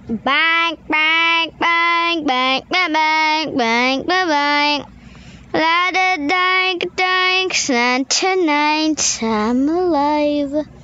Bang, bang, bang, bang, bang, bang, bang, bang, bang. La da dang, dang, and tonight I'm alive.